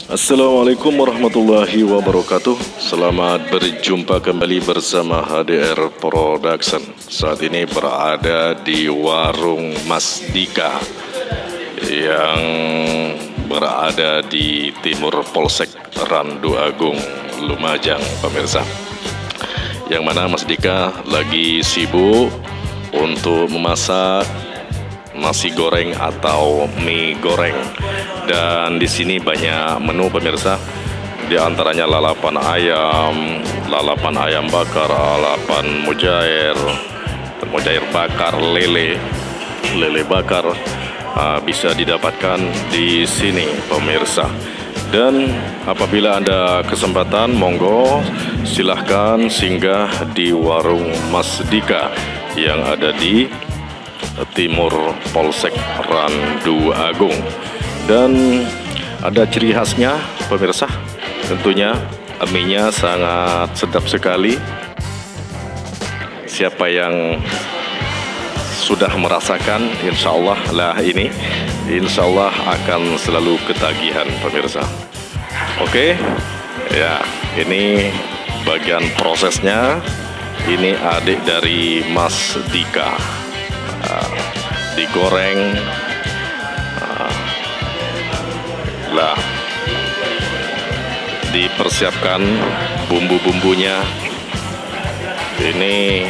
Assalamualaikum warahmatullahi wabarakatuh. Selamat berjumpa kembali bersama HDR Production. Saat ini berada di warung Mas Dika yang berada di timur Polsek Randu Agung, Lumajang, pemirsa. Yang mana Mas Dika lagi sibuk untuk memasak nasi goreng atau mie goreng. Dan di sini banyak menu, pemirsa. Di antaranya lalapan ayam bakar, lalapan mujair bakar, lele bakar, bisa didapatkan di sini, pemirsa. Dan apabila Anda kesempatan, monggo silahkan singgah di warung Mas Dika yang ada di timur Polsek Randu Agung. Dan ada ciri khasnya, pemirsa. Tentunya mie-nya sangat sedap sekali. Siapa yang sudah merasakan, insya Allah akan selalu ketagihan, pemirsa. Oke, ya, ini bagian prosesnya. Ini adik dari Mas Dika. Digoreng, dipersiapkan bumbu-bumbunya. Ini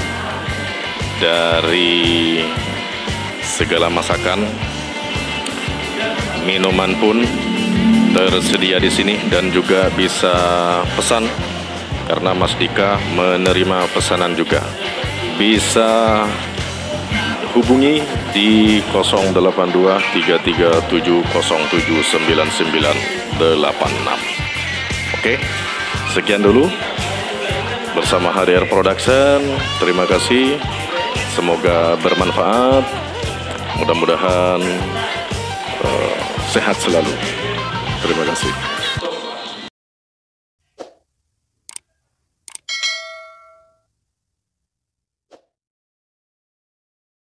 dari segala masakan, minuman pun tersedia di sini dan juga bisa pesan karena Mas Dika menerima pesanan juga. Bisa hubungi di 08233707996. Oke, sekian dulu bersama HDR Production. Terima kasih, semoga bermanfaat. Mudah-mudahan sehat selalu. Terima kasih.